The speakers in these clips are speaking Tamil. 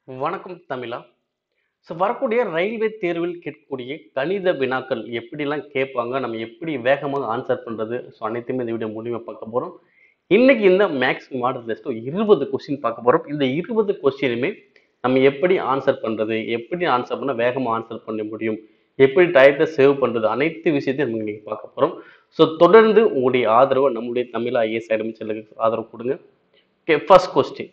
வணக்கம் தமிழா. வரக்கூடிய ரயில்வே தேர்வில் கேட்கக்கூடிய கணித வினாக்கள் எப்படிலாம் கேட்பாங்க? நம்ம எப்படி வேகமாக ஆன்சர் பண்றது? அனைத்தையுமே இந்த வீடியோ மூலியமா பார்க்க போறோம். இன்னைக்கு இந்த மேத்ஸ் மாடல் டெஸ்ட்ல 20 கொஸ்டின் பார்க்க போறோம். இந்த 20 கொஸ்டினுமே நம்ம எப்படி ஆன்சர் பண்றது? எப்படி ஆன்சர் பண்ணா வேகமா ஆன்சர் பண்ண முடியும்? எப்படி டயத்த சேவ் பண்றது? அனைத்து விஷயத்தையும் நம்ம இன்னைக்கு பார்க்க போறோம். தொடர்ந்து உங்களுடைய ஆதரவ நம்முடைய தமிழ் ஐஏஎஸ் அகாடமி சேனலுக்கு ஆதரவு குடுங்க. Okay, first question.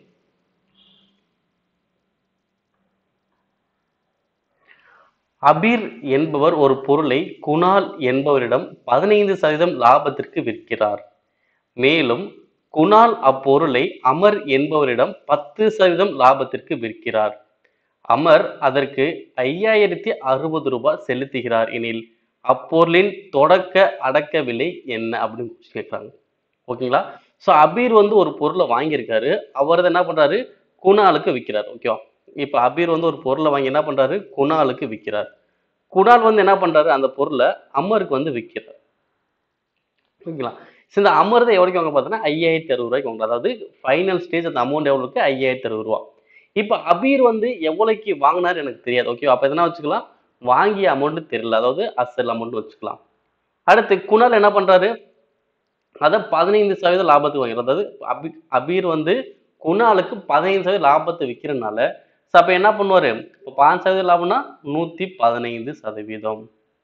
அபீர் என்பவர் ஒரு பொருளை குணால் என்பவரிடம் 15% லாபத்திற்கு விற்கிறார். மேலும் குணால் அப்பொருளை அமர் என்பவரிடம் 10% லாபத்திற்கு விற்கிறார். அமர் அதற்கு 5060 செலுத்துகிறார் எனில் அப்பொருளின் தொடக்க அடக்க விலை என்ன அப்படின்னு கேட்கிறாங்க. ஓகேங்களா? அபீர் வந்து ஒரு பொருளை வாங்கியிருக்காரு. அவர் என்ன பண்றாரு? குணாலுக்கு விற்கிறார். ஓகேவா? இப்ப அபீர் வந்து ஒரு பொருளை வாங்கி என்ன பண்றாரு? குணாலுக்கு விற்கிறார். குணால் வந்து என்ன பண்றாரு? அந்த பொருளை அமருக்கு வந்து விற்கிறார். ஓகேங்களா? இந்த அமர் தான் எவ்வளவுக்கு வாங்க பார்த்தோன்னா 5060 வாங்க. அதாவது ஃபைனல் ஸ்டேஜ் அந்த அமௌண்ட் எவ்வளவு இருக்கு? 5060. இப்ப அபீர் வந்து எவ்வளவுக்கு வாங்கினாரு எனக்கு தெரியாது. ஓகே, அப்ப எதனா வச்சுக்கலாம், வாங்கிய அமௌண்ட் தெரியல, அதாவது அசல் அமௌண்ட் வச்சுக்கலாம். அடுத்து குணால் என்ன பண்றாரு? அத 15% லாபத்துக்கு வாங்கிறார். அதாவது அபீர் வந்து குணாலுக்கு 15% லாபத்தை விற்கிறனால அப்ப என்ன பண்ணுவாரு? இப்ப 5% லாபம்னா 115%.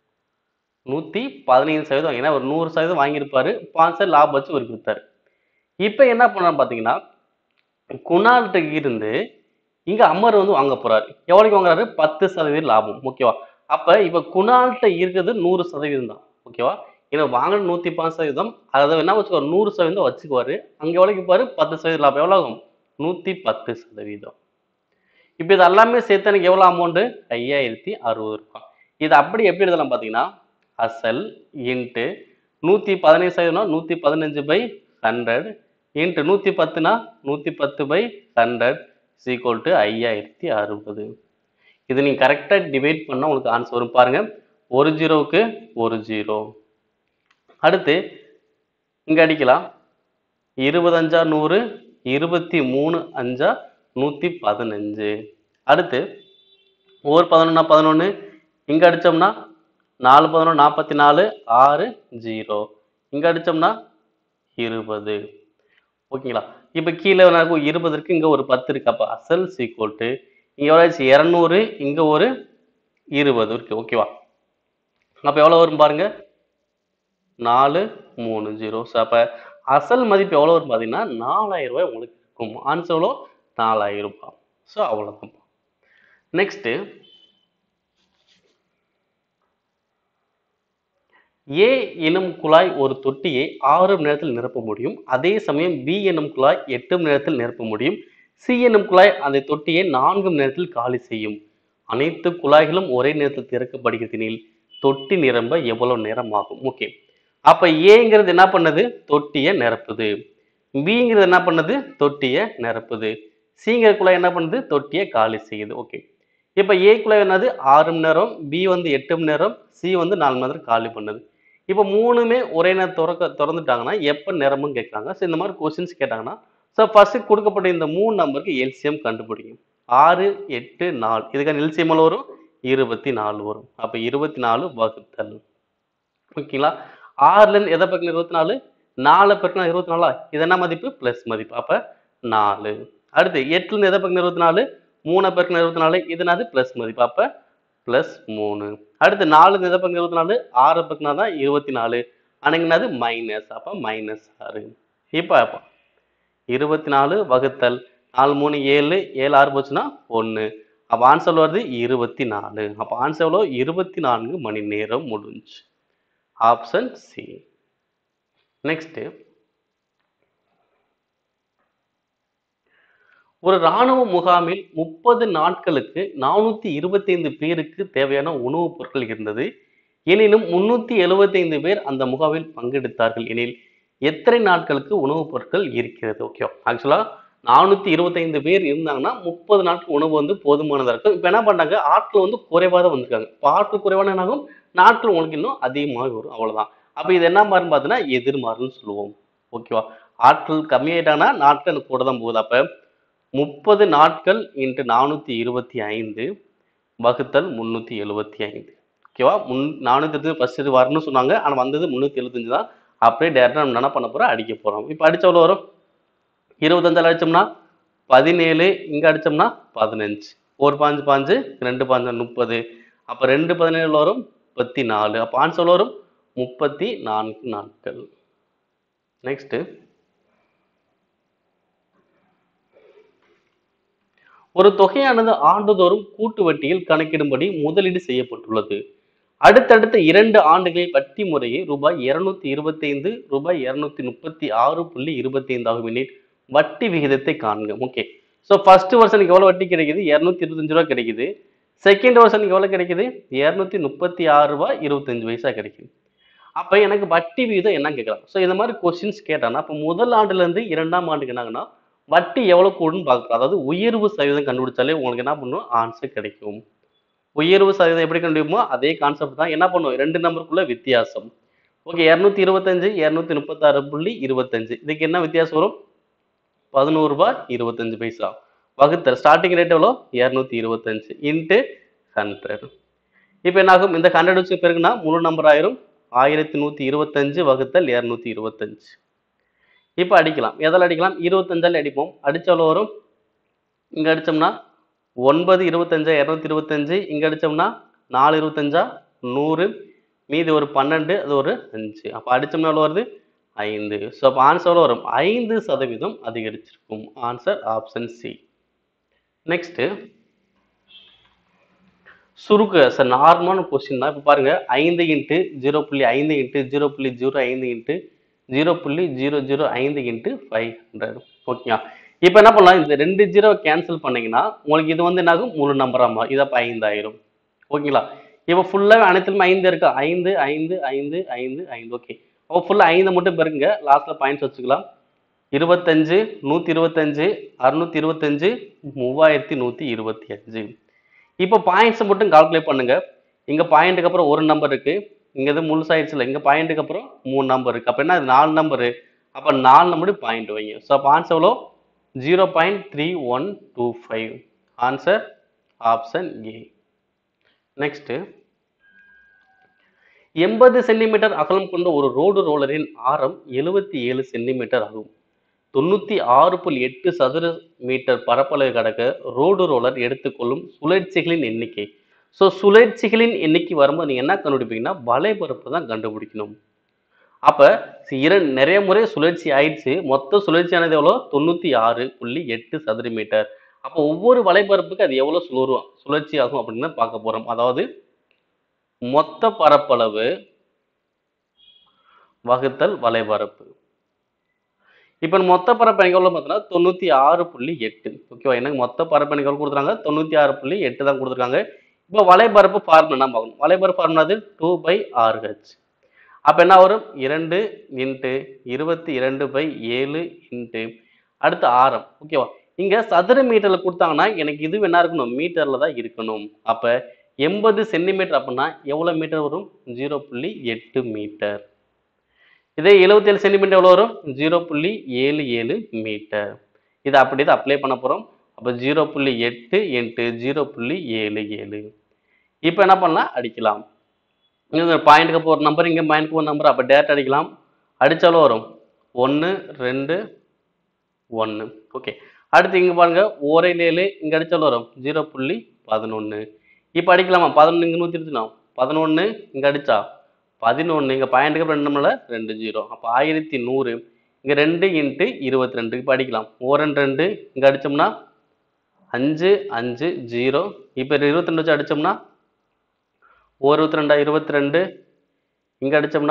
115% ஏன்னா ஒரு 100% வாங்கியிருப்பாரு, 5% லாபம் வச்சு ஒரு வித்தாரு. இப்ப என்ன பண்ணலாம் பாத்தீங்கன்னா, குணால்கிட்ட இருந்து இங்க அமர் வந்து வாங்க போறாரு. எவ்வளவுக்கு வாங்குறாரு? 10% லாபம். ஓகேவா? அப்ப இப்ப குணால்கிட்ட இருக்கிறது 100% தான். ஓகேவா? ஏன்னா வாங்கின 115%, அதை என்ன வச்சுக்கோ 100% வச்சுக்குவாரு. அங்க எவ்வளவுக்கு பாரு? 10% லாபம். எவ்வளவு ஆகும்? 110%. இப்ப இது எல்லாமே சேர்த்து எனக்கு எவ்வளவு அமௌண்ட்? 5060. இது அப்படி எப்படி எழுதலாம் பாத்தீங்கன்னா, அசல் இன்ட்டு 115% 115/100 இன்ட்டு 110னா 110/100 is equal to 5060. இது நீங்க கரெக்டா டிவைட் பண்ணா உங்களுக்கு ஆன்சர் வரும் பாருங்க. ஒரு ஜீரோவுக்கு ஒரு ஜீரோ. அடுத்து இங்க அடிக்கலாம். 20 5 100, 23 5 115. அடுத்து ஒரு 11 11, இங்க அடிச்சோம்னா 4 11 44 6 0. இங்க அடிச்சோம்னா 20. ஓகேங்களா? இப்ப கீழே 20 இருக்கு, இங்க ஒரு 10 இருக்கு. அப்ப அசல் equal to இங்க எவ்வளவு ஆச்சு? 200, இங்க ஒரு 20 இருக்கு. ஓகேவா? அப்ப எவ்வளவு வரும் பாருங்க? 430. அப்ப அசல் மதிப்பு எவ்வளவு வரும் பாத்தீங்கன்னா 4000 ரூபாய் உங்களுக்கு இருக்கும். ஆன்சர் எவ்வளோ? 4000 ரூபாய். அவ்வளவுதான். நெக்ஸ்ட், ஏ எனும் குழாய் ஒரு தொட்டியை 6 மணி நேரத்தில் நிரப்ப முடியும். அதே சமயம் பி எனும் குழாய் 8 மணி நேரத்தில் நிரப்ப முடியும். சி எனும் குழாய் அந்த தொட்டியை 4 மணி நேரத்தில் காலி செய்யும். அனைத்து குழாய்களும் ஒரே நேரத்தில் திறக்கப்படுகிறதெனில் தொட்டி நிரம்ப எவ்வளவு நேரம் ஆகும்? ஓகே, அப்ப ஏங்கிறது என்ன பண்ணுது? தொட்டியை நிரப்புது. பிங்கிறது என்ன பண்ணுது? தொட்டியை நிரப்புது. சிங்கிற குழாய் என்ன பண்ணுது? தொட்டியை காலி செய்யுது. ஓகே, இப்ப ஏ குழாய் என்னது? 6 மணி நேரம், பி வந்து 8 மணி நேரம், சி வந்து 4 மணி நேரம் காலி பண்ணுது. இப்ப மூணுமே ஒரே நேரம் திறந்துட்டாங்கன்னா எப்ப நிரம்பும் கேட்கறாங்க. இந்த மாதிரி கொஸ்டின்ஸ் கேட்டாங்கன்னா ஃபர்ஸ்ட் கொடுக்கப்பட்ட இந்த 3 நம்பருக்கு எல்சிஎம் கண்டுபிடிக்கும். 6 8 4, இதுக்கான எல்சிஎம் எவ்வளவு வரும்? 24 வரும். அப்ப 24 வகுத்தல். ஓகேங்களா? 6ல இருந்து எதை பெருக்கணும்? 24. 4 பெருக்கணும் 24. இது என்ன மதிப்பு? பிளஸ் மதிப்பு. அப்ப 4. அடுத்து 8ல இருந்து எதை பெருக்கணும்? 24. 3 பெருக்கணும் 24. இது என்னது? பிளஸ் மதிப்பு. அப்ப பிளஸ் 3. அடுத்து 4 இருந்து எதை பெருக்கணும்? 24. 6 பெருக்கினா தான் 24. ஆனா என்னது? மைனஸ். அப்ப -6. இப்ப 24 வகுத்தல் 4 3 7, 7 6 போச்சுன்னா 1. அப்ப ஆன்சர் வருது 24. அப்ப ஆன்சர் எவ்வளோ? 24 மணி நேரம் முடிஞ்சு. Option C. நெக்ஸ்ட், ஒரு இராணுவ முகாமில் 30 நாட்களுக்கு 425 பேருக்கு தேவையான உணவுப் பொருட்கள் இருந்தது. எனினும் 375 பேர் அந்த முகாமில் பங்கெடுத்தார்கள் எனில் எத்தனை நாட்களுக்கு உணவுப் பொருட்கள் இருக்கிறது? ஓகே, ஆக்சுவலா 425 பேர் இருந்தாங்கன்னா 30 நாட்கள் உணவு வந்து போதுமானதா இருக்கும். இப்ப என்ன பண்ணாங்க? ஆட்கள் வந்து குறைவா தான் வந்திருக்காங்க. இப்ப ஆட்கள் குறைவான என்னாகும்? நாட்கள் உங்களுக்கு இன்னும் அதிகமாக வரும். அவ்வளவுதான். அப்ப இது என்ன மாறுன்னு பார்த்தீங்கன்னா எதிர்மாறுன்னு சொல்லுவோம். ஓகேவா? ஆட்கள் கம்மியாயிட்டாங்கன்னா நாட்கள் கூட தான் போகுது. அப்ப 30 நாட்கள் இன்ட்டு 425 வகுத்தல் 375. ஓகேவா? 400 ஃபர்ஸ்ட் இது வரணும்னு சொன்னாங்க. ஆனா வந்தது 375 தான். அப்படியே டைரக்டா நம்ம என்ன பண்ண போறோம்? அடிக்க போறோம். இப்ப அடிச்சா எவ்வளவு வரும்? 25 அடிச்சோம்னா 17, இங்க அடிச்சோம்னா 15. ஒரு பாஞ்சு பாஞ்சு, 2 பாஞ்சு 30. அப்ப 2 17 வரும் 34. அப்ப ஆன்சர் வரும் 34 நாட்கள். நெக்ஸ்ட், ஒரு தொகையானது ஆண்டுதோறும் கூட்டு வட்டியில் கணக்கிடும்படி முதலீடு செய்யப்பட்டுள்ளது. அடுத்தடுத்த 2 ஆண்டுகளில் வட்டி முறையே ரூபாய் 225, ரூபாய் 236.25 ஆகும் எனில் வட்டி விகிதத்தை காண்க. ஓகே. ஸோ ஃபர்ஸ்ட் வருஷனுக்கு எவ்வளவு வட்டி கிடைக்குது? 225 ரூபாய் கிடைக்குது. செகண்ட் வருஷனுக்கு எவ்வளவு கிடைக்குது? 236 ரூபாய் 25 பைசா கிடைக்குது. அப்ப எனக்கு வட்டி விகிதம் என்ன கேட்கலாம்? ஸோ இந்த மாதிரி கொஸ்டின்ஸ் கேட்டானா, அப்ப முதல் ஆண்டுல இருந்து 2ஆம் ஆண்டுக்கு என்னாங்கன்னா வட்டி எவ்வளவு கூடுன்னு பார்க்கலாம். அதாவது உயர்வு சதவீதம் கண்டுபிடிச்சாலே உங்களுக்கு என்ன பண்ணும்? ஆன்சர் கிடைக்கும். உயர்வு சதவீதம் எப்படி கண்டுபிடிப்போமோ அதே கான்செப்ட் தான். என்ன பண்ணும்? 2 நம்பருக்குள்ள வித்தியாசம். ஓகே, 225, 236.25. இதுக்கு என்ன வித்தியாசம் வரும்? 11 ரூபாய் 25 பைசா. வகுத்தல் ஸ்டார்டிங் ரேட் எவ்வளோ? 225 இன்ட்டு 100. இப்போ என்ன ஆகும்? இந்த 100 வச்சு பெருக்குனா முழு நம்பர் ஆயிரும். 1125 வகுத்தல் 225. இப்போ அடிக்கலாம். எதால அடிக்கலாம்? 25ஆல் அடிப்போம். அடிச்சா எவ்வளோ வரும்? இங்க அடிச்சோம்னா 9 25 225. இங்க அடிச்சோம்னா 4 25 100. மீதி ஒரு 12, அது ஒரு 5. அப்ப அடிச்சோம்னா எவ்வளவு வருது? 5. ஸோ அப்போ ஆன்சர் எவ்வளோ வரும்? 5% அதிகரிச்சிருக்கும். Answer option C. நெக்ஸ்ட், சுருக்க சார் நார்மலான கொஸ்டின் தான். இப்போ பாருங்க, 5 இன்ட்டு 0.5 இன்ட்டு 0.05 இன்ட்டு 0.005 இன்ட்டு 500. ஓகேங்களா? இப்போ என்ன பண்ணலாம்? இந்த 2 ஜீரோ கேன்சல் பண்ணீங்கன்னா உங்களுக்கு இது வந்து என்ன ஆகும்? முழு நம்பராமா. இது அப்போ 5 ஆயிரும். ஓகேங்களா? இப்போ ஃபுல்லாக அனைத்துலையுமே 5 இருக்கா? 5 5 5 5 5. ஓகே, அப்போ ஃபுல்லாக 5 மட்டும் பெருங்க. லாஸ்ட்ல பாயிண்ட்ஸ் வச்சுக்கலாம். 25 125 625 3125. இப்போ பாயிண்ட்ஸ் மட்டும் கால்குலேட் பண்ணுங்க. இங்க பாயிண்ட்டுக்கு அப்புறம் ஒரு நம்பர் இருக்கு. இங்க இது முழுசாயிடுச்சுல. இங்க பாயிண்ட்டுக்கு அப்புறம் 3 நம்பர் இருக்கு. அப்ப என்ன? இது 4 நம்பரு. அப்ப 4 நம்பர் பாயிண்ட் வைங்க. ஸோ அப்போ ஆன்சர் எவ்வளோ? 0.3125. Answer option A. Next, 80 centimetre அகலம் கொண்ட ஒரு ரோடு ரோலரின் ஆரம் 77 சென்டிமீட்டர் ஆகும். 96.8 சதுர மீட்டர் பரப்பளவை கடக்க ரோடு ரோலர் எடுத்துக்கொள்ளும் சுழற்சிகளின் எண்ணிக்கை. ஸோ சுழற்சிகளின் எண்ணிக்கை வரும்போது நீங்க என்ன கண்டுபிடிப்பீங்கன்னா வலைபரப்பு தான் கண்டுபிடிக்கணும். அப்ப நிறைய முறை சுழற்சி ஆயிடுச்சு. மொத்த சுழற்சியானது எவ்வளோ? 96.8 சதுர மீட்டர். அப்போ ஒவ்வொரு வலைபரப்புக்கு அது எவ்வளவு சுழற்சி ஆகும் அப்படின்னு பார்க்க போறோம். அதாவது மொத்த பரப்பளவு வகுத்தல் வலைபரப்பு. இப்போ மொத்த பரப்பளவு எவ்வளவு பார்த்தோம்னா 96.8. ஓகேவா? எனக்கு மொத்த பரப்பளவு எவ்வளவு கொடுத்துருக்காங்க? 96.8 தான் கொடுத்துருக்காங்க. இப்போ வலைபரப்பு ஃபார்முலா என்ன பார்க்கணும்? வலைபரப்பு ஃபார்முலா 2/RH. அப்ப என்ன வரும்? 2 இன்ட்டு 22/7 இன்ட்டு அடுத்து ஆரம். ஓகேவா? இங்க சதுர மீட்டர்ல கொடுத்தாங்கன்னா எனக்கு இது என்ன இருக்கணும்? மீட்டர்ல தான் இருக்கணும். அப்ப 80 சென்டிமீட்டர் அப்படின்னா எவ்வளவு மீட்டர் வரும்? 0.8 மீட்டர். இதே 77 சென்டிமீட்டர் எவ்வளவு வரும்? 0.77 மீட்டர். இதை அப்படியே அப்ளை பண்ண போறோம். அப்ப 0.8 இன்ட்டு 0.77. இப்போ என்ன பண்ணலாம்? அடிக்கலாம். இங்க பாயிண்ட்டுக்கு போற நம்பர், இங்க பாயிண்ட்க்கு ஒரு நம்பர். அப்ப டேரக்ட் அடிக்கலாம். அடிச்சாலும் வரும் 1 2 1. ஓகே, அடுத்து இங்க பாருங்க 1 இங்க அடிச்சாலும் வரும் 0.11. இப்ப அடிக்கலாமா? 11 இங்க 120 11 இங்க அடிச்சா 11. இங்க பாயிண்ட்டுக்கு 2 நம்பர்ல 2 0. அப்ப 1100. இங்க 2 இன்ட்டு 22. இப்ப அடிக்கலாம். 1 2 இங்க அடிச்சோம்னா 5 5 0. இப்ப 22 வச்சு அடிச்சோம்னா 22 22. இங்க அடிச்சோம்னா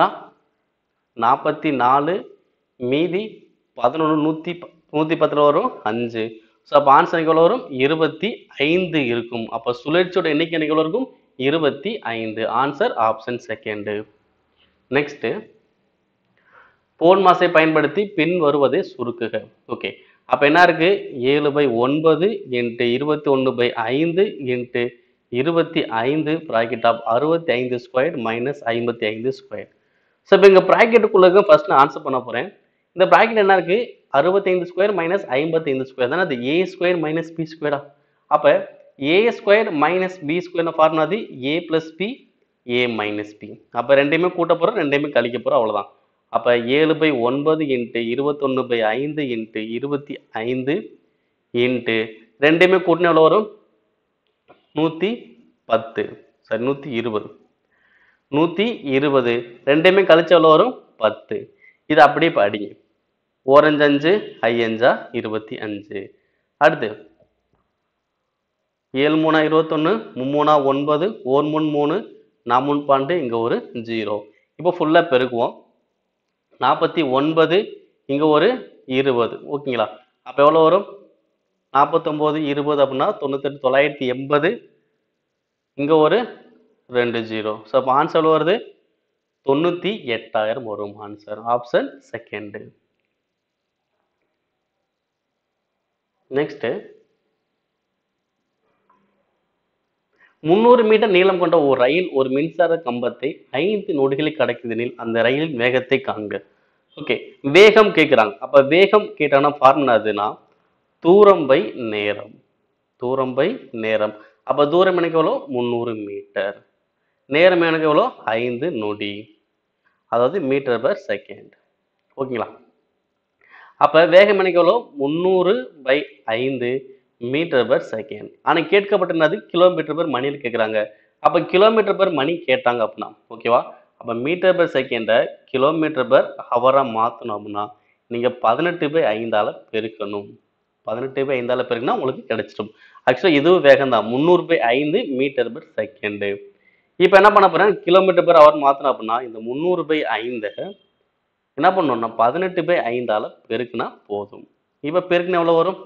44. மீதி 11 110 வரும் 5. ஸோ அப்போ ஆன்சர் எவ்வளோ வரும்? 25 இருக்கும். அப்போ சுழற்சியோட எண்ணிக்கை எவ்வளோ இருக்கும்? 25. Answer option second. நெக்ஸ்ட், போன் மாசை பயன்படுத்தி பின் வருவதை சுருக்குக. ஓகே, அப்ப என்ன இருக்கு? 7/9 into 21/5 into 25 bracket of 65 square minus 55 square. So இப்போ இங்கே ப்ராக்கெட்டுக்குள்ள ஃபர்ஸ்ட் நான் ஆன்சர் பண்ண போறேன். இந்த பிராக்கெட் என்ன இருக்கு? 65 ஸ்கொயர் மைனஸ் 55 ஸ்கொயர் தானே, அது ஏ ஸ்கொயர் மைனஸ் பி ஸ்கொயரா? அப்ப A square minus B square formula அது A plus B A minus B. அப்ப ரெண்டையுமே கூட்ட போறோம், ரெண்டையுமே கழிக்க போறோம், அவ்வளவுதான். அப்ப 7/9 இன்ட்டு 21/5 இன்ட்டு 25 இன்ட்டு ரெண்டையுமே கூட்டினா எவ்வளவு வரும்? 110. சரி, 120. 120 ரெண்டையுமே கழிச்சு எவ்வளவு வரும்? 10. இது அப்படியே படிங்க. ஓரஞ்சு 5 ஐயஞ்சா 25. அடுத்து 7 3 21, 3 9, 1 3 3, 4 12, இங்க ஒரு 0. இப்போ ஃபுல்லா பெருக்குவோம். 49 இங்க ஒரு 20. ஓகேங்களா? அப்ப எவ்வளவு வரும்? 49 20 அப்படின்னா 98 980. இங்க ஒரு 2 0. ஸோ அப்போ ஆன்சர் எவ்வளவு வருது? 98,000 வரும் answer. Option second. Next 300 metre நீளம் கொண்ட ஒரு ரயில் ஒரு மின்சார கம்பத்தை 5 நொடிகளில் கடக்குதெனில் அந்த ரயிலின் வேகத்தை காண்க. ஓகே, வேகம் கேட்குறாங்க. அப்ப வேகம் கேட்டாங்கன்னா ஃபார்முலா எதுனா தூரம் பை நேரம். தூரம் பை நேரம். அப்ப தூரம் எனக்கு எவ்வளோ? 300 மீட்டர். நேரம் எனக்கு எவ்வளோ? 5 நொடி. அதாவது மீட்டர் பர் செகண்ட். ஓகேங்களா? அப்ப வேகம் எனக்கு எவ்வளோ? 300/5 மீட்டர் பர் செகண்ட். ஆனா கேட்கப்பட்டது கிலோமீட்டர் பர் மணியில் கேட்குறாங்க. அப்ப கிலோமீட்டர் பர் மணி கேட்டாங்க அப்படின்னா ஓகேவா? அப்ப மீட்டர் பர் செகண்டை கிலோமீட்டர் பர் ஹவரா மாற்றணும் அப்படின்னா நீங்க 18/5 பெருக்கணும். 18/5 பெருக்குனா உங்களுக்கு கிடைச்சிடும். ஆக்சுவலா இதுவும் வேகம் தான். 300/5 மீட்டர் பர் செகண்ட். இப்ப என்ன பண்ண போறேன்? கிலோமீட்டர் பர் ஹவர் மாத்தணும் அப்படின்னா இந்த 300/5 என்ன பண்ணணும்னா 18/5 பெருக்குனா போதும். இப்ப பெருக்குனா எவ்வளவு வரும்?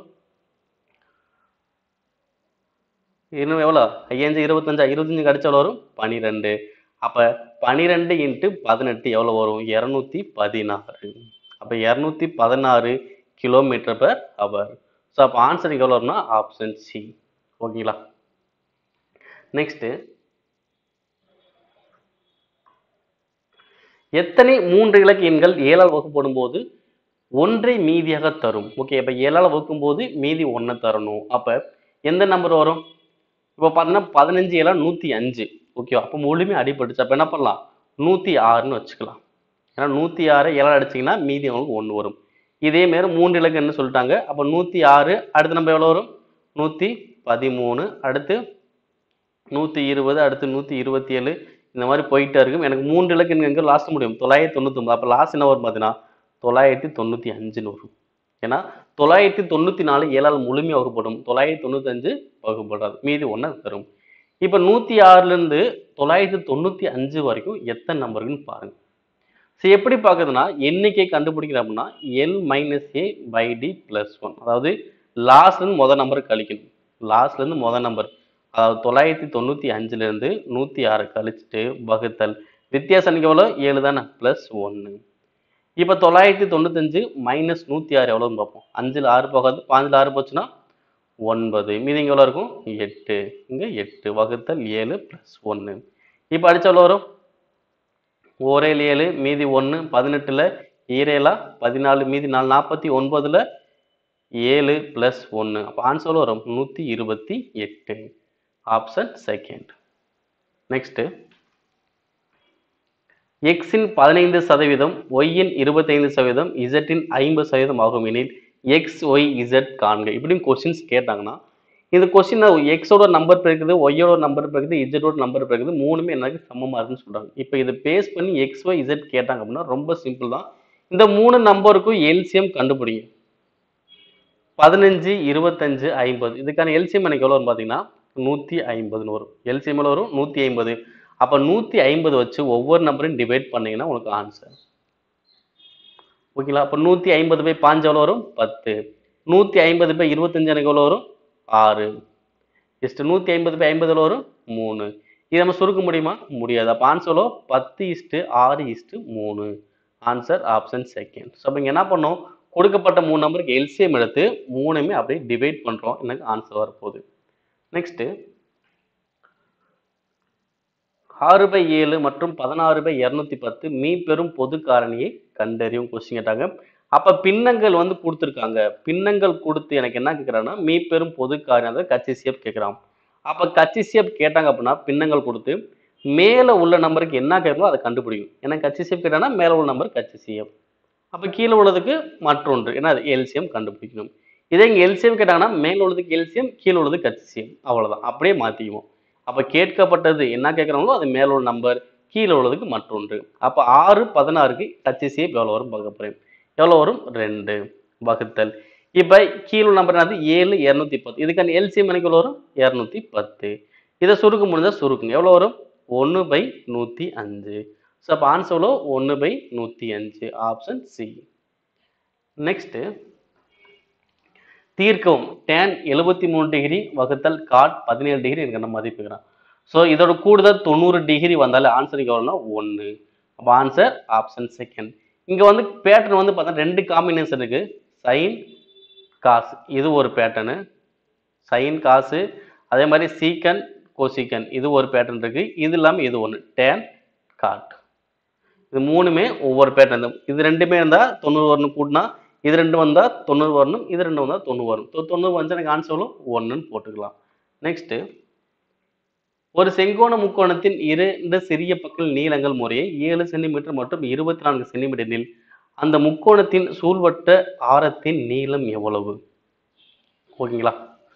இன்னும் எவ்வளோ? 5 25 25 கடிச்ச எவ்வளோ வரும்? 12. அப்ப 12 இன்ட்டு 18 எவ்வளவு வரும்? 216. அப்ப 216 கிலோமீட்டர் பர் ஹவர். ஸோ அப்போ ஆன்சர் எவ்வளோ வரும்னா ஆப்ஷன் சி. ஓகேங்களா? நெக்ஸ்ட் எத்தனை 3 இலக்க எண்கள் 7ஆல் வகுப்படும் போது ஒன்றை மீதியாக தரும்? ஓகே, அப்ப 7ஆல் வகுக்கும் போது மீதி 1 தரணும். அப்ப எந்த நம்பர் வரும்? இப்போ பார்த்தீங்கன்னா 15 7 105. ஓகே, அப்போ முழுமே அடிபட்டுச்சு. அப்போ என்ன பண்ணலாம்? 106ன்னு வச்சுக்கலாம். ஏன்னா 106 7ஆல் அடிச்சிங்கன்னா மீதி அவங்களுக்கு 1 வரும். இதே மாரி 3 இலக்கம் என்ன சொல்லிட்டாங்க? அப்போ 106 அடுத்து நம்ம எவ்வளோ வரும்? 113, அடுத்து 120, அடுத்து 127, இந்த மாதிரி போயிட்டே இருக்கும். எனக்கு 3 இலக்கம் எங்க லாஸ்ட் முடியும்? 999. அப்போ லாஸ்ட் என்ன வரும் பார்த்தீங்கன்னா 995ன்னு வரும். ஏன்னா 994 7ஆல் முழுமையாக வகுப்படும். 995 வகுப்படாது. மீதி 1 தரும். இப்போ 106லேருந்து 995 வரைக்கும் எத்தனை நம்பருக்குன்னு பாருங்க. சரி, எப்படி பார்க்குதுன்னா எண்ணிக்கை கண்டுபிடிக்கிறோம் அப்படின்னா L minus A by D plus 1. அதாவது லாஸ்ட்லேருந்து முதல் நம்பர் கழிக்கணும். லாஸ்ட்லேருந்து முதல் நம்பர், அதாவது 995லேருந்து 106 கழிச்சுட்டு வகுத்தல். வித்தியாசம் எவ்வளோ? 7 தானே, பிளஸ் 1. இப்போ 995 மைனஸ் 106 எவ்வளோன்னு பார்ப்போம். 5ல் 6 போகாது, 5ல் 6 போச்சுன்னா 9. மீதி இங்கே எவ்வளோ இருக்கும்? 8. இங்கே 8 வகுத்தல் 7 பிளஸ் 1. இப்போ அடிச்சா எவ்வளோ வரும்? 1 7 மீதி 1 18ல் 7 14 மீதி 4 49ல் 7 பிளஸ் 1. அப்போ ஆன்சர் வரும் 128. Option second. நெக்ஸ்ட் எக்ஸின் 15%, ஒய்யின் 25%, இசட்டின் 50% ஆகும் எனில் எக்ஸ் ஒய் இசட் காண்க. இப்படின்னு கொஸ்டின்ஸ் கேட்டாங்கன்னா இந்த கொஸ்டின் எக்ஸோட நம்பர் பிறகுது, ஒய்யோட நம்பர் பிறகுது, இசட்டோட நம்பர் பிறகுது, மூணுமே எனக்கு சமமா இருக்குன்னு சொல்றாங்க. இப்போ இதை பேஸ் பண்ணி எக்ஸ் ஒய் இசட் கேட்டாங்க அப்படின்னா ரொம்ப சிம்பிள் தான். இந்த 3 நம்பருக்கும் எல்சிஎம் கண்டுபிடிங்க. 15 25 50. இதுக்கான எல்சிஎம் எனக்கு எவ்வளோ வரும் பார்த்தீங்கன்னா 150ன்னு வரும். எல்சிஎம் எவ்வளோ வரும்? 150. அப்போ 150 வச்சு ஒவ்வொரு நம்பரையும் டிவைட் பண்ணீங்கன்னா உங்களுக்கு ஆன்சர். ஓகேங்களா? அப்போ 150/5 எவ்வளோ வரும்? 10. 150/25 எனக்கு எவ்வளோ வரும்? 6. 150/50 எவ்வளோ வரும்? 3. இதை நம்ம சுருக்க முடியுமா? முடியாது. அப்போ ஆன்சர் எவ்வளோ? 10:6:3. Answer option second. ஸோ அப்போ இங்கே என்ன பண்ணோம்? கொடுக்கப்பட்ட 3 நம்பருக்கு எல்சிஎம் எடுத்து 3மே அப்படியே டிவைட் பண்ணுறோம். எனக்கு ஆன்சர் வரப்போகுது. நெக்ஸ்ட் 6/7 மற்றும் 16/210 மீ பெறும் பொது காரணியை கண்டறியும் கொஸ்டின் கேட்டாங்க. அப்ப பின்னங்கள் வந்து கொடுத்துருக்காங்க. பின்னங்கள் கொடுத்து எனக்கு என்ன கேட்குறான்னா, மீப்பெரும் பொது காரியம் அதாவது கச்சிசியப் கேட்குறான். அப்ப கச்சிசியப் கேட்டாங்க அப்படின்னா, பின்னங்கள் கொடுத்து மேல உள்ள நம்பருக்கு என்ன கேட்கணும் அதை கண்டுபிடிக்கணும். ஏன்னா கச்சிசியப் கேட்டானா மேல உள்ள நம்பர் கச்சிசியப். அப்ப கீழே உள்ளதுக்கு மற்றொன்று. ஏன்னா அது எல்சியம் கண்டுபிடிக்கணும். இதே இங்க எல்சியம் கேட்டாங்கன்னா மேல உள்ளதுக்கு எல்சியம், கீழே உள்ளது கச்சிசியம். அவ்வளவுதான். அப்படியே மாத்திக்குவோம். அப்ப கேட்கப்பட்டது என்ன கேட்கறாங்களோ அது மேல உள்ள நம்பர், கீழே உள்ளதுக்கு மற்றொன்று. அப்ப 6, 16க்கு கச்சிசியப் எவ்வளவு வரும் பார்க்க போறேன். எவ்வளவு வரும் 2 வகுத்தல். இப்ப கீழே உள்ள நம்பர் என்னது 7 210. இதுக்கான எல்சியம் எனக்கு எவ்வளவு வரும் 210. இதை சுருக்க முடிஞ்சா சுருக்குங்க. எவ்வளவு வரும் 1/105. ஸோ அப்போ ஆன்சர் எவ்வளோ 1/105. Option C. நெக்ஸ்ட் தீர்க்கவும் tan 73 டிகிரி வகுத்தல் cot 17 டிகிரி எனக்கு நம்ம மதிப்புக்கிறான். ஸோ இதோட கூடுதல் 90 டிகிரி வந்தாலும் ஆன்சருக்கு எவ்வளோனா 1. அப்போ ஆன்சர் ஆப்ஷன் செகண்ட். இங்கே வந்து பேட்டர்ன் வந்து பார்த்தா 2 காம்பினேஷன் இருக்கு. சைன் காசு இது ஒரு பேட்டர்னு, சைன் காசு, அதே மாதிரி சீக்கன் கோசிக்கன் இது ஒரு பேட்டர்ன் இருக்கு. இது இல்லாமல் இது ஒன்று tan cot. இது மூணுமே ஒவ்வொரு பேட்டர்ன். இது ரெண்டுமே இருந்தால் 90 வரணும் கூட்டினா, இது ரெண்டு வந்தால் 90 வரணும், இது ரெண்டு வந்தால் 90 வரும். 90 வந்து எனக்கு ஆன்சர் 1ன்னு போட்டுக்கலாம். நெக்ஸ்ட் ஒரு செங்கோண முக்கோணத்தின் 2 சிறிய பக்க நீளங்கள் முறையே 7 சென்டிமீட்டர் மற்றும் 24 சென்டிமீட்டரில் அந்த முக்கோணத்தின் சூழ்வட்ட ஆரத்தின் நீளம் எவ்வளவு? ஓகேங்களா?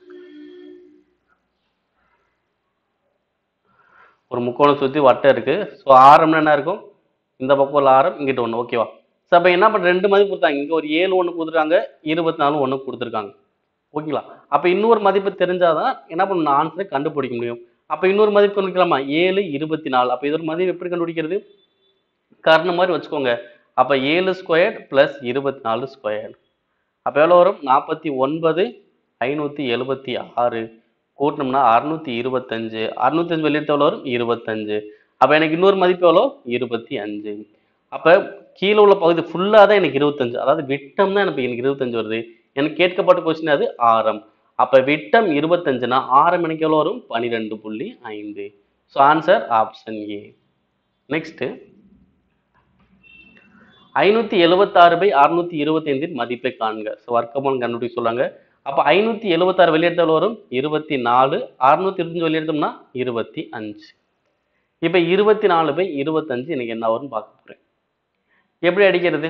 ஒரு முக்கோணம் சுற்றி வட்டம் இருக்கு. ஸோ ஆரம்னா என்ன இருக்கும்? இந்த பக்கம் உள்ள ஆரம் இங்கிட்ட ஒன்று. ஓகேவா? ஸோ அப்போ என்ன பண்ணுற 2 மதிப்பு கொடுத்தாங்க. இங்கே ஒரு 7 ஒன்று கொடுத்துருக்காங்க, 24 ஒன்று கொடுத்துருக்காங்க. ஓகேங்களா? அப்போ இன்னொரு மதிப்பு தெரிஞ்சாதான் என்ன பண்ணணும் ஆன்சரை கண்டுபிடிக்க முடியும். அப்போ இன்னொரு மதிப்பு கண்டுபிடிக்கலாமா? 7 24. அப்போ இது ஒரு மதிப்பு எப்படி கண்டுபிடிக்கிறது? காரணம் மாதிரி வச்சுக்கோங்க. அப்போ 7 ஸ்கொயர் ப்ளஸ் 24 ஸ்கொயர். அப்போ எவ்வளோ வரும்? 49 576 கூட்டினோம்னா 625. 625 வெளியிட்டு எவ்வளோ வரும்? 25. அப்போ எனக்கு இன்னொரு மதிப்பு எவ்வளோ? 25. அப்போ கீழே உள்ள பகுதி ஃபுல்லாக தான் எனக்கு 25. அதாவது விட்டம் தான் எனக்கு 25 வருது. எனக்கு கேட்கப்பட்ட கொஸ்டின் அது ஆரம். அப்போ விட்டம் 25னா ஆரம் எனக்கு எவ்வளோ வரும்? 12.5. So answer option A. Next 576/625 மதிப்பை காண்க. ஸோ வர்க்கமூலம் கண்டுபிடிக்க சொல்றாங்க. அப்போ 576 வெளியெடுத்த எவ்வளோ வரும்? 24. 625 வெளியெடுத்தோம்னா 25. இப்போ 24/25 எனக்கு என்ன வரும்னு பார்க்க போறேன். எப்படி அடிக்கிறது?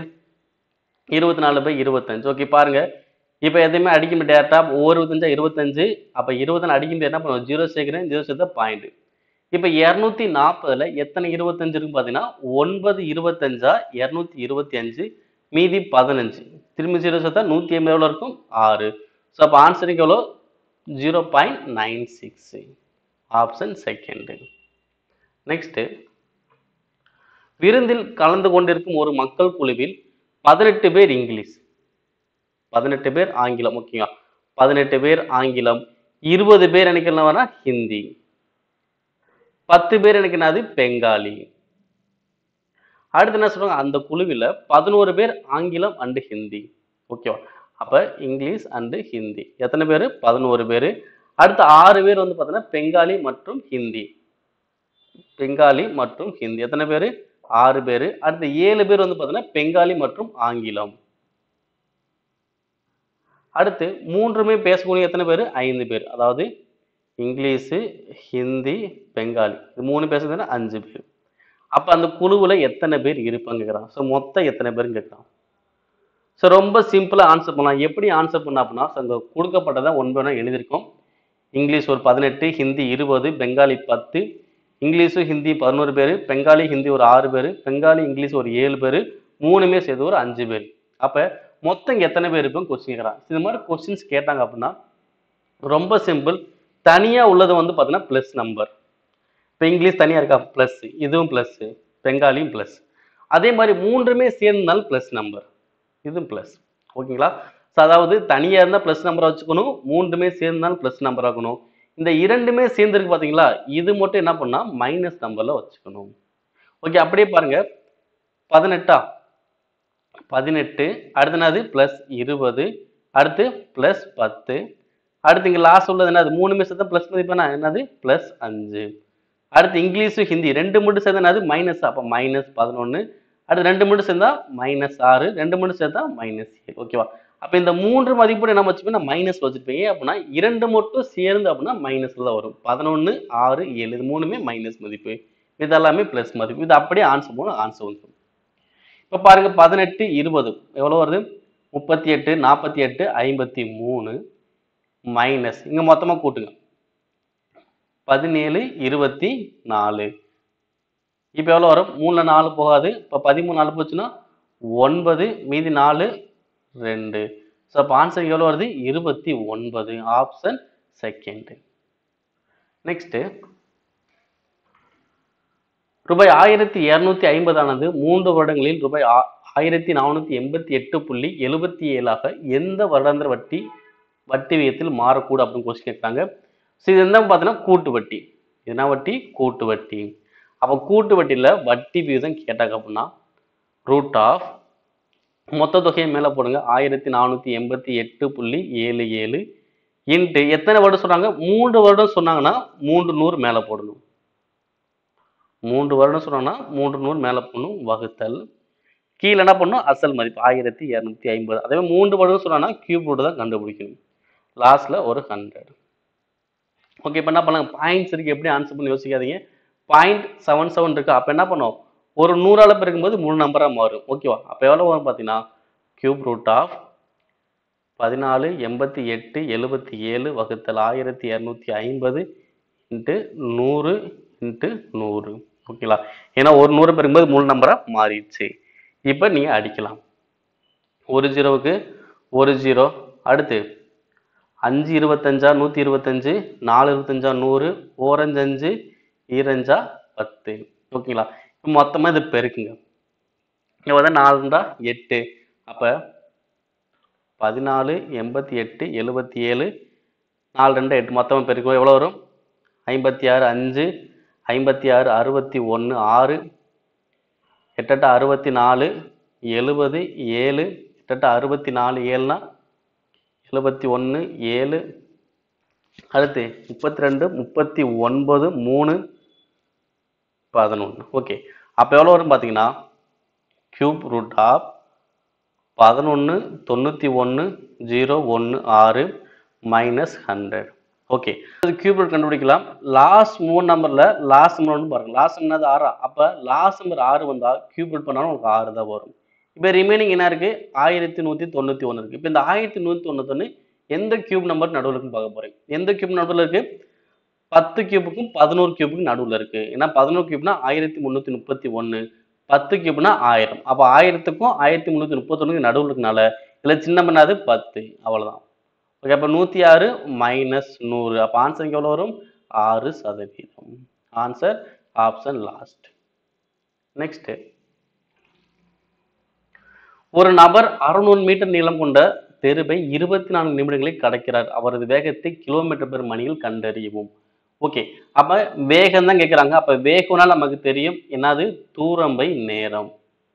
24/25. ஓகே பாருங்க. இப்போ எதையுமே அடிக்க முடியாதா? ஒவ்வொரு 25 25. அப்போ 20 அடிக்க முடியாது. என்ன பண்ணுவோம்? 0 சேர்க்கிறேன், 0 சேர்த்தா பாயிண்ட். இப்போ 240ல் எத்தனை 25 இருக்குன்னு பார்த்தீங்கன்னா 9 25 225 மீதி 15. திரும்பி 0 சேர்த்தா 180 எவ்வளோ இருக்கும்? 6. ஸோ அப்போ ஆன்சருக்கு எவ்வளோ? 0.96. Option second. நெக்ஸ்ட் விருந்தில் கலந்து கொண்டிருக்கும் ஒரு மக்கள் குழுவில் 18 பேர் இங்கிலீஷ், 18 பேர் ஆங்கிலம். ஓகேங்களா? 18 பேர் ஆங்கிலம், 20 பேர் எனக்கு என்ன வரா? ஹிந்தி, 10 பேர் எனக்கு என்னது? பெங்காலி. அடுத்து என்ன சொல்றாங்க? அந்த குழுவில் 11 பேர் ஆங்கிலம் அண்டு ஹிந்தி. ஓகேவா? அப்ப இங்கிலீஷ் அண்டு ஹிந்தி எத்தனை பேர்? 11 பேர். அடுத்து 6 பேர் வந்து பார்த்தீங்கன்னா பெங்காலி மற்றும் ஹிந்தி. பெங்காலி மற்றும் ஹிந்தி எத்தனை பேர்? 6 பேர். அடுத்து 7 பேர் வந்து பார்த்தீங்கன்னா பெங்காலி மற்றும் ஆங்கிலம். அடுத்து மூன்றுமே பேசக்கூடிய எத்தனை பேர்? 5 பேர். அதாவது இங்கிலீஷு, ஹிந்தி, பெங்காலி இது 3 பேசுறதுன்னா 5 பேர். அப்ப அந்த குழுவில் எத்தனை பேர் இருப்பாங்க கேட்குறான். ஸோ மொத்தம் எத்தனை பேருன்னு கேட்குறான். ஸோ ரொம்ப சிம்பிளாக ஆன்சர் பண்ணலாம். எப்படி ஆன்சர் பண்ண அப்படின்னா அங்கே கொடுக்கப்பட்டதை ஒன்பது எழுதியிருக்கோம். இங்கிலீஷ் ஒரு 18, ஹிந்தி 20, பெங்காலி 10, இங்கிலீஷு ஹிந்தி 11 பேர், பெங்காலி ஹிந்தி ஒரு 6 பேர், பெங்காலி இங்கிலீஷ் ஒரு 7 பேர், மூணுமே சேர்த்து ஒரு 5 பேர். அப்போ மொத்தம் எத்தனை பேர் இருக்கும் கொஸ்டின் கேட்குறான். இந்த மாதிரி கொஸ்டின்ஸ் கேட்டாங்க அப்படின்னா ரொம்ப சிம்பிள். தனியாக உள்ளது வந்து பார்த்தீங்கன்னா ப்ளஸ் நம்பர். இப்போ இங்கிலீஷ் தனியாக இருக்கா? ப்ளஸ், இதுவும் ப்ளஸ், பெங்காலியும் ப்ளஸ். அதே மாதிரி மூன்றுமே சேர்ந்தாலும் ப்ளஸ் நம்பர், இதுவும் ப்ளஸ். ஓகேங்களா? ஸோ அதாவது தனியாக இருந்தால் ப்ளஸ் நம்பராக வச்சுக்கணும், மூன்றுமே சேர்ந்தாலும் ப்ளஸ் நம்பர் ஆகணும். இந்த இரண்டுமே சேர்ந்துருக்கு பார்த்தீங்களா? இது மட்டும் என்ன பண்ணா மைனஸ் நம்பரில் வச்சுக்கணும். ஓகே அப்படியே பாருங்க. 18 18 அடுத்து என்னது? ப்ளஸ் 20, அடுத்து ப்ளஸ் 10, அடுத்து இங்கே லாஸ்ட் உள்ளது என்னது? மூணுமே சேர்த்தா ப்ளஸ் மதிப்பானா என்னது? ப்ளஸ் 5. அடுத்து இங்கிலீஷு ஹிந்தி ரெண்டு மட்டும் சேர்த்தா என்னது? மைனஸ். அப்போ மைனஸ் 11. அடுத்து 2 மட்டும் சேர்ந்தா -6, 2 மட்டும் சேர்த்தா -7. ஓகேவா? அப்ப இந்த 3 மதிப்போட என்ன வச்சுப்பேன், நான் மைனஸ் வச்சிருப்பேன். ஏன் அப்படின்னா 2 மட்டும் சேர்ந்து அப்படின்னா மைனஸ்ல தான் வரும். 11, 6, 7 இது மூணுமே மைனஸ் மதிப்பு. இது எல்லாமே பிளஸ் மதிப்பு. இது அப்படியே ஆன்சர் போடும், ஆன்சர் வந்து இப்ப பாருங்க 18, 20 எவ்வளவு வருது? 38, 48, 53 மைனஸ் இங்க மொத்தமா கூட்டுங்க. 17, 24 இப்ப எவ்வளவு வரும்? 3ல 4 போகாது. இப்ப 13 4 போச்சுன்னா 9 மீதி 4 2. ஸோ அப்ப ஆன்சர் எவ்வளவு வருது? 29. Option second. நெக்ஸ்ட் ரூபாய் 1250 ஆனது 3 வருடங்களில் ரூபாய் 1488.77 எந்த வருடாந்திர வட்டி விகிதத்தில் மாறக்கூடும் அப்படின்னு கொஸ்டின் கேட்கிறாங்க. ஸோ இது என்ன பார்த்தீங்கன்னா கூட்டு வட்டி. என்ன வட்டி? கூட்டு வட்டி. அப்ப கூட்டு வட்டியில வட்டி விகிதம் கேட்டாங்க அப்படின்னா ரூட் ஆஃப் மொத்த தொகையை மேல போடுங்க 1488.77 இன்ட்டு எத்தனை வருடம் சொன்னாங்க? 3 வருடம் சொன்னாங்கன்னா 300 மேல போடணும். 3 வருடம் சொன்னாங்கன்னா 300 மேல போடணும் வகுத்தல் கீழே என்ன பண்ணணும்? அசல் மதிப்பு 1250. அதே மாதிரி 3 வருடம் சொன்னாங்கன்னா கியூப் ரூட் தான் கண்டுபிடிக்கணும். லாஸ்ட்ல ஒரு 100. ஓகே, இப்போ என்ன பண்ணலாம்? பாயிண்ட்ஸ் இருக்கு, எப்படி ஆன்சர் பண்ணி யோசிக்காதீங்க. 0.77 இருக்கு. அப்ப என்ன பண்ணும்? ஒரு 100ஆல பெருக்கும்போது 3 நம்பரா மாறும். ஓகேவா? அப்ப எவ்வளவு வரும் பார்த்தீங்கன்னா கியூப் ரூட் ஆஃப் 14 88 77 வகுத்தல் 1250 இன்ட்டு 100 இன்ட்டு 100. ஓகேங்களா? ஏன்னா ஒரு 100 பெருக்கும்போது 3 நம்பரா மாறிடுச்சு. இப்போ நீங்க அடிக்கலாம். ஒரு ஜீரோவுக்கு ஒரு ஜீரோ. அடுத்து 5 25 125, 4 25 100, 4 5 5 10. ஓகேங்களா? மொத்தமா இது பெருக்குங்க. இங்க வந்து 4 8. அப்ப 14 88 77 4 2 8 மொத்தமா பெருக்கும் எவ்வளவு வரும்? 56 5 56 61 6 8 64 70 7 8 64 7னா 71 7 அடுத்து 32 39 3 11. ஓகே, அப்ப எவ்வளவு வரும் பாத்தீங்கன்னா cube root of 11 91 0 1 6 minus 100. Okay, அது கியூப் ரூட் கண்டுபிடிக்கலாம். லாஸ்ட் 3 நம்பர்ல லாஸ்ட் நம்பர் பாருங்க. லாஸ்ட் என்னது 6. அப்ப லாஸ்ட் நம்பர் 6 வந்தா கியூப் ரூட் பண்ணாலும் உங்களுக்கு 6 தான் வரும். இப்ப ரிமைனிங் என்ன இருக்கு? 1191 இருக்கு. இப்ப இந்த 1191 எந்த கியூப் நம்பர் நடுவுல இருக்குன்னு பார்க்க போறேன். எந்த கியூப் நடுவுல இருக்கு? 10 கியூபுக்கும் 11 கியூபுக்கும் நடுவுல இருக்கு. ஏன்னா 11 கியூப்னா 1331, 10 கியூப்னா 1000. அப்ப 1000க்கும் 1331 நடுவுல இருக்கனால இதுல சின்ன பண்ணாது 10. அவ்வளவுதான். ஓகே, அப்ப 106 மைனஸ் 100. அப்ப ஆன்சர் எவ்வளவு வரும்? 6%. Answer option last. நெக்ஸ்ட் ஒரு நபர் 600 மீட்டர் நீளம் கொண்ட தெருவை 24 நிமிடங்களில் கடக்கிறார். அவரது வேகத்தை கிலோமீட்டர் பெர் மணியில் கண்டறியவும். ஓகே, அப்ப வேகம் தான் கேட்கிறாங்க. அப்ப வேகம்னா நமக்கு தெரியும் என்னது? தூரம் பை நேரம்.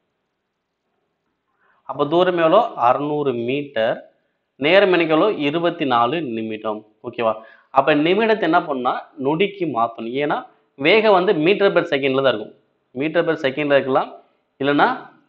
அப்ப தூரம் எவ்வளோ? 600 மீட்டர். நேரம் எனக்கு எவ்வளோ? 24 நிமிடம். ஓகேவா? அப்ப நிமிடத்தை என்ன பண்ணா நொடிக்கு மாத்தணும். ஏன்னா வேகம் வந்து மீட்டர் பெர் செகண்ட்ல தான் இருக்கும். மீட்டர் பெர் செகண்ட்ல இருக்கலாம், இல்லைன்னா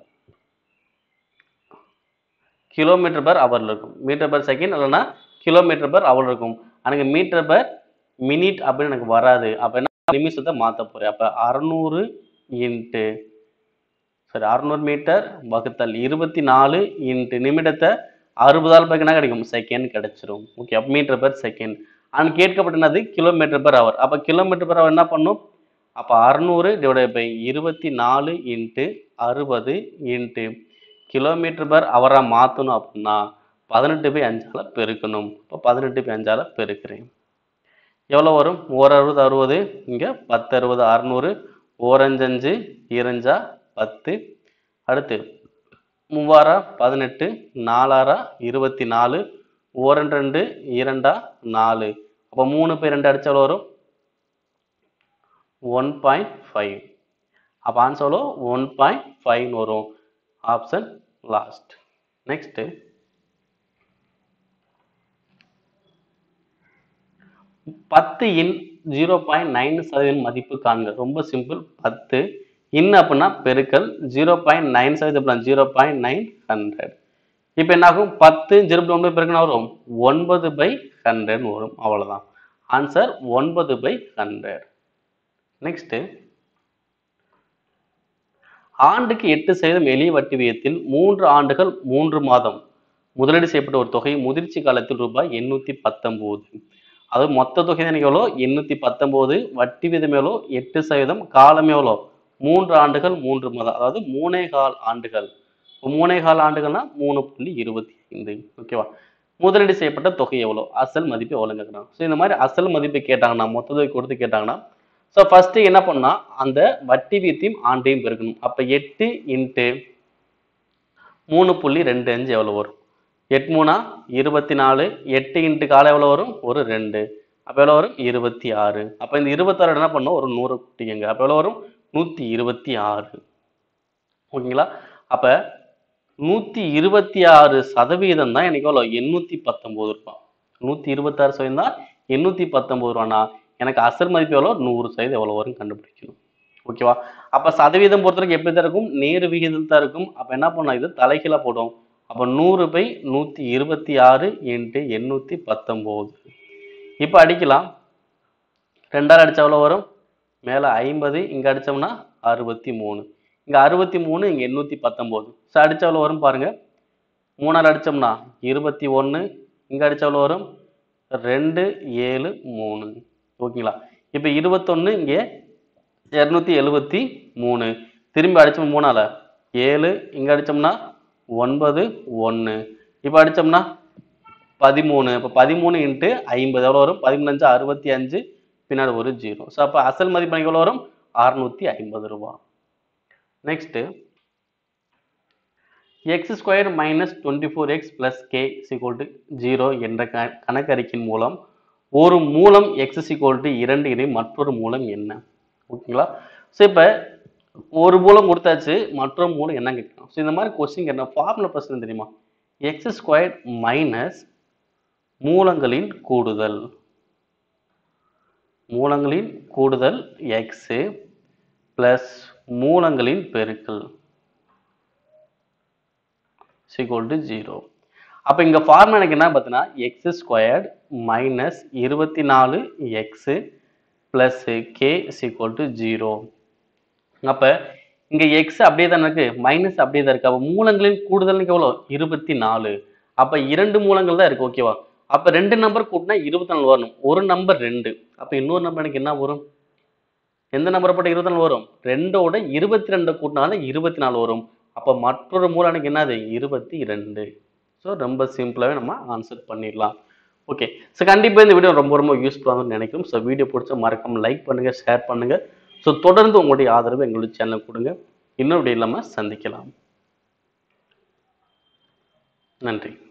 கிலோமீட்டர் பெர் ஹவர்ல இருக்கும். மீட்டர் பெர் செகண்ட் இல்லைன்னா கிலோமீட்டர் பெர் ஹவர் இருக்கும். எனக்கு மீட்டர் பெர் மினிட் அப்படின்னு எனக்கு வராது. அப்ப என்ன நிமிஷத்தை மாத்த போறேன். அப்ப 600 இன்ட்டு 600 மீட்டர் வகுத்தல் 24 இன்ட்டு நிமிடத்தை 60ஆல் பெருக்கினா என்ன கிடைக்கும்? செகண்ட் கிடைச்சிரும். ஓகே, அப்ப மீட்டர் பெர் செகண்ட். ஆனா கேட்கப்பட்டது கிலோமீட்டர் பெர் ஹவர். அப்ப கிலோமீட்டர் பெர் ஹவர் என்ன பண்ணும்? அப்ப 600 divided by 24 into 60 into kilometre per ஹவரா மாத்தணும் அப்படின்னா 18/5ஆல பெருக்கணும். இப்போ 18/5ஆல பெருக்கிறேன். எவ்வளவு வரும்? 1 60 60, இங்க 10 60 600, 1 5 5 2 10. அடுத்து 3 18, 4 24, 1 2 2 4. அப்ப 3 பை 2 அடிச்சா எவ்வளவு வரும்? 1.5. அப்ப ஆன்சர் எவ்வளோ? 1.5 வரும். Option last. நெக்ஸ்ட் 10 இன் 0.9% மதிப்பு காண்க. ரொம்ப சிம்பிள். 10 இன் அப்படின்னா பெருக்கல் 0.9 0.900. இப்போ என்ன ஆகும் 10 0.9 பெருக்கணும் வரும் 9/100 வரும். அவ்வளவுதான் ஆன்சர் 9/100. நெக்ஸ்ட் ஆண்டுக்கு 8% எளிய வட்டி விகிதத்தில் 3 ஆண்டுகள் 3 மாதம் முதலீடு செய்யப்பட்ட ஒரு தொகை முதிர்ச்சி காலத்தில் ரூபாய் 819. அதாவது மொத்த தொகை தான் எவ்வளோ 819, வட்டி விகிதம் எவ்வளோ 8%, காலம் எவ்வளோ 3 ஆண்டுகள் 3 மாதம், அதாவது 3.25 ஆண்டுகள். 3.25 ஆண்டுகள்னா 3.25. ஓகேவா? முதலீடு செய்யப்பட்ட தொகை எவ்வளோ, அசல் மதிப்பு எவ்வளோ கேட்குறாங்க. ஸோ இந்த மாதிரி அசல் மதிப்பு கேட்டாங்கன்னா, மொத்த தொகை கொடுத்து கேட்டாங்கன்னா, ஸோ ஃபர்ஸ்ட் என்ன பண்ணா அந்த வட்டி வீதத்தையும் ஆண்டையும் பெருக்கணும். அப்ப 8 இன்ட்டு 3.25 எவ்வளவு வரும்? 8 3 24. 8 இன்ட்டு காலம் எவ்வளவு வரும்? ஒரு 2. அப்ப எவ்வளவு வரும்? 26. அப்ப இந்த 26 என்ன பண்ணும்? ஒரு 100 கூட்டிக்கங்க. அப்ப எவ்வளவு வரும்? 126. ஓகேங்களா? அப்ப 126% தான் எனக்கு எவ்வளோ 819 ரூபாய். 126% தான் 819 ரூபானா எனக்கு அசல் மதிப்பு எவ்வளோ 100% எவ்வளோ வரும் கண்டுபிடிக்கணும். ஓகேவா? அப்ப சதவீதம் பொறுத்தவரைக்கும் எப்படி தான் இருக்கும்? நேர் விகிதம் தான் இருக்கும். அப்ப என்ன பண்ணலாம்? இது தலைகீழா போடும். அப்ப 100/126 இன்ட்டு 819. இப்ப அடிக்கலாம். 2ஆல் அடிச்சா எவ்வளோ வரும்? மேல 50, இங்க அடிச்சோம்னா 63. இங்க 63, இங்க 819. ஸோ அடிச்சா எவ்வளோ வரும் பாருங்க. 3ஆல் அடிச்சோம்னா 21, இங்க அடிச்சா எவ்வளோ வரும்? 2 7 3. ஓகேங்களா? இப்போ 21, இங்கே 273. திரும்பி அடிச்சோம் 3ஆல 7, இங்க அடிச்சோம்னா 9 1. இப்போ அடிச்சோம்னா 13. இப்போ 13 இன்ட்டு 50 எவ்வளோ வரும்? 15 65, பின்னாடி ஒரு 0. ஸோ அப்போ அசல் மதிப்பு எனக்கு எவ்வளோ வரும்? 650 ரூபாய். Next x² minus 24x plus k = 0 என்ற கணக்கறிக்கையின் மூலம் ஒரு மூலம் x = 2 எனில் மற்றொரு மூலம் என்ன? ஓகேங்களா? ஸோ இப்போ ஒரு மூலம் கொடுத்தாச்சு, மற்றொரு மூலம் என்ன கேட்கணும். ஸோ இந்த மாதிரி கொஸ்டின் என்ன ஃபார்முலா பிரச்சனை தெரியுமா? x² மைனஸ் மூலங்களின் கூடுதல் x பிளஸ் மூலங்களின் பெருக்கல் = 0. அப்ப இங்க ஃபார்முலா எனக்கு என்ன பார்த்தீங்கன்னா x² minus 24x plus k = 0. அப்ப இங்க x அப்படியே தான் இருக்கு, மைனஸ் அப்படியே தான் இருக்கு. அப்ப மூலங்களின் கூடுதல் எவ்வளோ 24. அப்ப 2 மூலங்கள் தான் இருக்கு. ஓகேவா? அப்ப 2 நம்பர் கூட்டினா 24 வரணும். ஒரு நம்பர் 2. அப்ப இன்னொரு நம்பர் எனக்கு என்ன வரும்? எந்த நம்பரை போட்டு 24 வரும்? 2ஓட 22 கூட்டினாலும் 24 வரும். அப்ப மற்றொரு மூலம் எனக்கு என்னது 22. ஸோ ரொம்ப சிம்பிளாவே நம்ம ஆன்சர் பண்ணிடலாம். ஓகே. ஸோ கண்டிப்பா இந்த வீடியோ ரொம்ப ரொம்ப யூஸ்ஃபுல்லாக நினைக்கிறோம். ஸோ வீடியோ பிடிச்சா மறக்காம லைக் பண்ணுங்க, ஷேர் பண்ணுங்க. ஸோ தொடர்ந்து உங்களுடைய ஆதரவு எங்களுடைய சேனலுக்கு கொடுங்க. இன்னொரு வீடியோ இல்லாமல் சந்திக்கலாம். நன்றி.